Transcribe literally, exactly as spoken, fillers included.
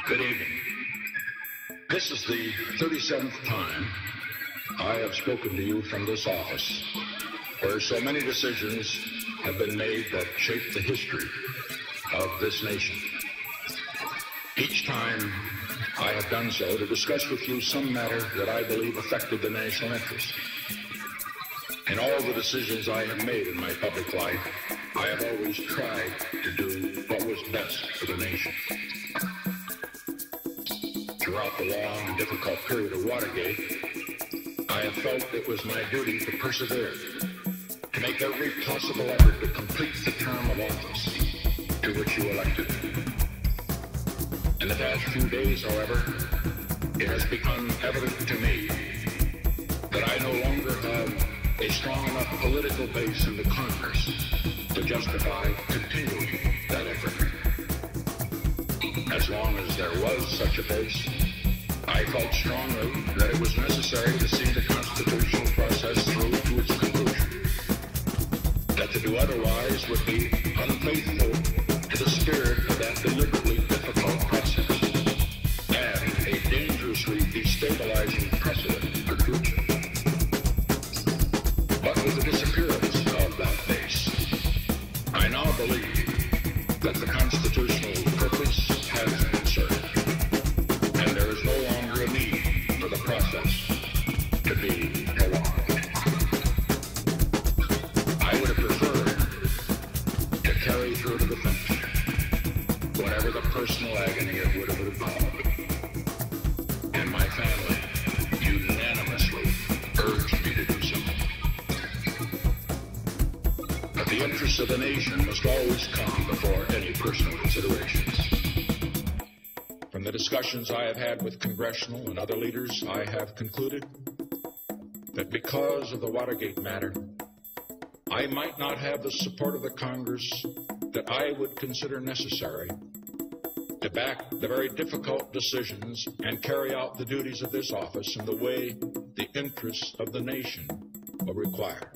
Good evening. This is the thirty-seventh time I have spoken to you from this office, where so many decisions have been made that shape the history of this nation. Each time I have done so to discuss with you some matter that I believe affected the national interest. In all the decisions I have made in my public life, I have always tried to do what was best for the nation. Throughout the long and difficult period of Watergate, I have felt it was my duty to persevere, to make every possible effort to complete the term of office to which you elected me. In the past few days, however, it has become evident to me that I no longer have a strong enough political base in the Congress to justify continuing that effort. As long as there was such a base, I felt strongly that it was necessary to see the constitutional process through to its conclusion. That to do otherwise would be unfaithful to the spirit of that deliberately difficult process and a dangerously destabilizing precedent for the future. But with the disappearance of that base, I now believe that the constitutional purpose has been served, and there is no longer a need for the process to be prolonged. I would have preferred to carry through to the finish, whatever the personal agony it would have involved. And my family unanimously urged me to do so. But the interests of the nation must always come before any personal considerations. From the discussions I have had with congressional and other leaders, I have concluded that because of the Watergate matter, I might not have the support of the Congress that I would consider necessary to back the very difficult decisions and carry out the duties of this office in the way the interests of the nation will require.